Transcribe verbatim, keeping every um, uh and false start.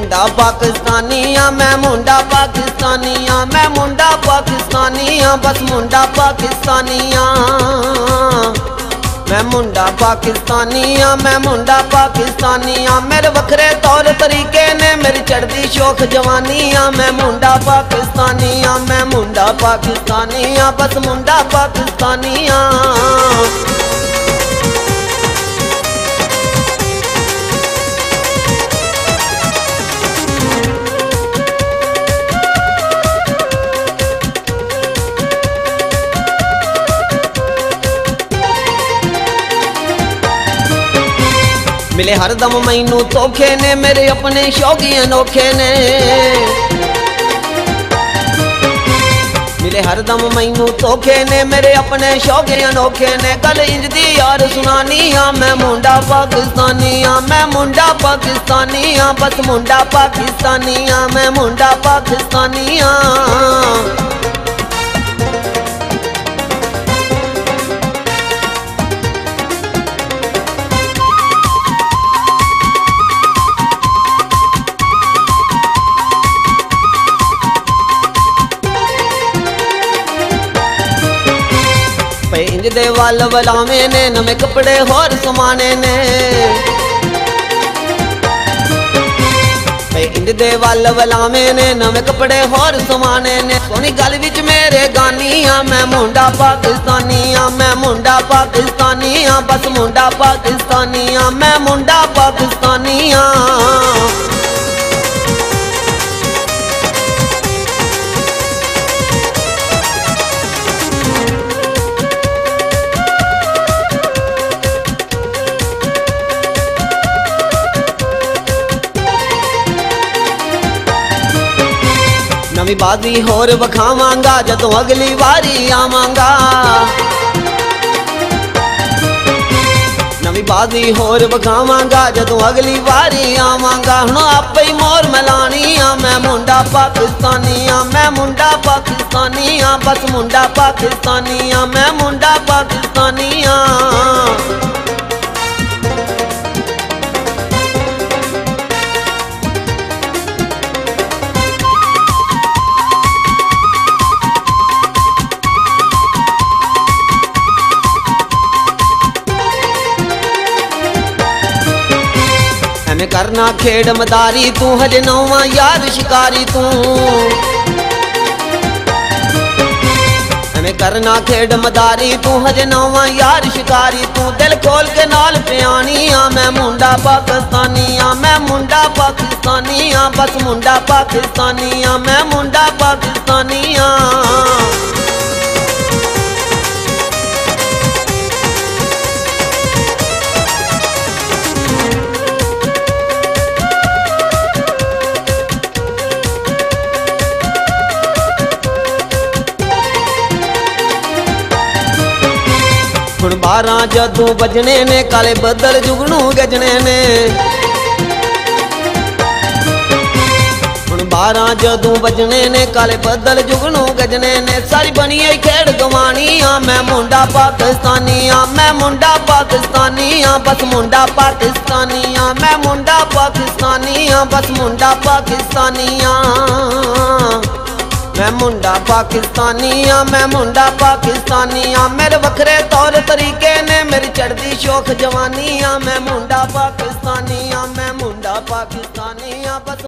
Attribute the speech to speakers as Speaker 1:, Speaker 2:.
Speaker 1: मुंडा पाकिस्तानी आ मैं मुंडा पाकिस्तानी आ मैं मुंडा पाकिस्तानी आ बस मुंडा पाकिस्तानी आ मैं मुंडा पाकिस्तानी आ मैं मुंडा पाकिस्तानी आ मेरे वखरे तौर तरीके ने मेरी चढ़ती शौक जवानी आ मैं मुंडा पाकिस्तानी आ मैं मुंडा पाकिस्तानी आ बस मुंडा पाकिस्तानी आ मिले हरदम मैनू धोखे ने मेरे अपने शौकी अनोखे ने मिले हरदम मैनू धोखे ने मेरे अपने शौकी अनोखे ने गल इंज दी यार सुनानी आ मैं मुंडा पाकिस्तानी आ मैं मुंडा पाकिस्तानी आ बस मुंडा पाकिस्तानी आ मैं मुंडा पाकिस्तानी आ इंज दे वाल वलावे ने नवे कपड़े होर समाने ने इंज दे वाल वलावे ने नवे कपड़े होर समाने ने सोनी गल विच मेरे गानी आ मैं मुंडा पाकिस्तानी आ मैं मुंडा पाकिस्तानी आ बस मुंडा पाकिस्तानी आ मैं मुंडा पाकिस्तानी आ नवी बाजी होर वखावांगा जदों अगली वारी आवांगा नवी बाजी होर वखावांगा जदों अगली वारी आवांगा हुण आपे ही मोर मलानी आ मैं मुंडा पाकिस्तानी आ मैं मुंडा पाकिस्तानी आ बस मुंडा पाकिस्तानी आ मैं मुंडा पाकिस्तानी आ मैं करना खेड़ मदारी तू हजे नौवा यार शिकारी तू मैं करना खेड़ मदारी तू हजे नौवा यार शिकारी तू दिल खोल के नाल प्यानी आ मैं मुंडा पाकिस्तानी आ मैं मुंडा पाकिस्तानी आ बस मुंडा पाकिस्तानी आ मैं मुंडा पाकिस्तानी आ हुण बारह जदों बजने ने काले बदल जुगनू गजने ने हुण बारह जदों बजने ने काले बदल जुगनू गजने ने सारी बनी खेड़ गवानी आ मैं मुंडा पाकिस्तानी आ मैं मुंडा पाकिस्तानी आ बस मुंडा पाकिस्तानी आ मैं मुंडा पाकिस्तानी आ बस मुंडा पाकिस्तानी आ मैं मुंडा पाकिस्तानी आ मैं मुंडा पाकिस्तानी आ मेरे वखरे तौर तरीके ने मेरी चढ़ती शौक जवानी आ मैं मुंडा पाकिस्तानी आ मैं मुंडा पाकिस्तानी आ बस